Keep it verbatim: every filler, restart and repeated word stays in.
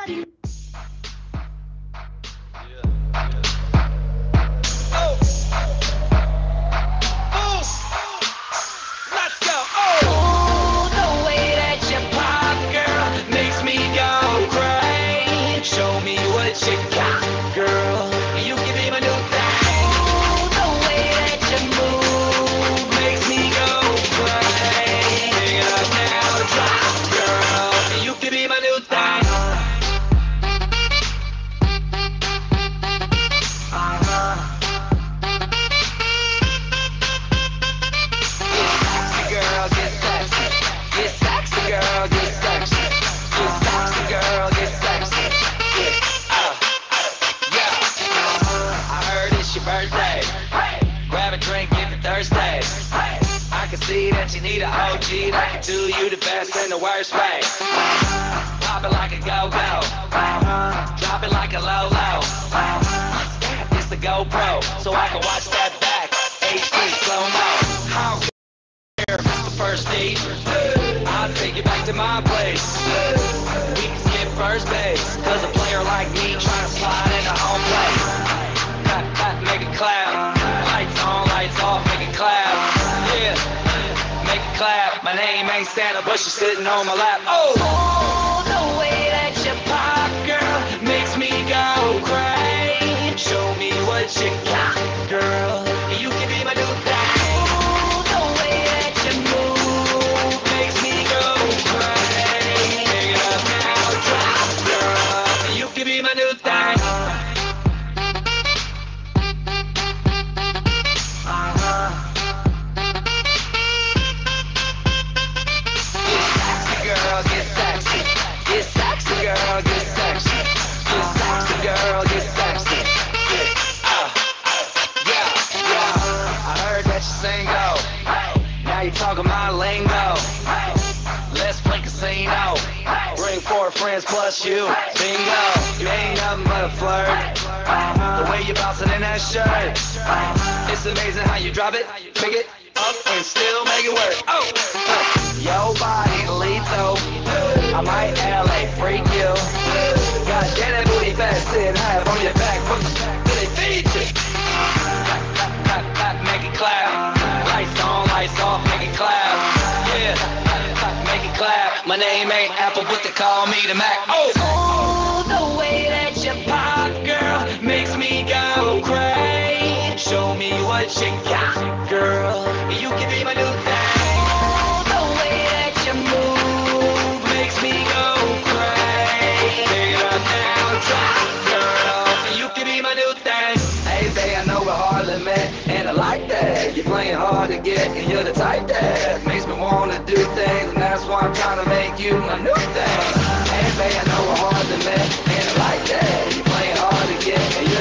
See that you need an O G that can do you the best in the worst way. Pop it like a go-go, drop it like a low-low. It's the GoPro, so I can watch that back. H D slow-mo. How care if it's the first date? I'll take you back to my place. We can skip first base, cause a player like me trying to slide into home plate. Clap, clap, make it clap. Lights on, lights off, make it clap. Yeah. Make it clap. My name ain't Santa, but she's sitting on my lap. Oh, oh the way that you pop, girl, makes me go crazy. Show me what you got, girl. You can be my new thing. Oh, the way that you move makes me go crazy. Pick it up now, drop, girl. You can be my new thing. Talking my lingo. Let's play casino. Bring four friends plus you. Bingo. You ain't nothing but a flirt. The way you bouncing in that shirt. It's amazing how you drop it, pick it up, and still make it work. Oh, your body lethal. I might L A freak you. God damn that booty fat, sitting high on your back. What do they feed you? Clap, clap, clap, clap, make it clap. Lights on, lights off, make it clap. Yeah, make it clap. My name ain't Apple, but they call me the Mac. Oh, oh the way that you pop, girl, makes me go crazy. Show me what you got, girl. You can be my new thing. Oh, the way that you move makes me go crazy. Pick it up now, drop, girl. You can be my new thing. Hey, say I know we're hardly met, and I like that. You're playing hard to get, and you're the type that makes me want to do things, and that's why I'm trying to make you my new thing. Hey, babe, I know we're hard to met, and I like that. You're playing hard to get, and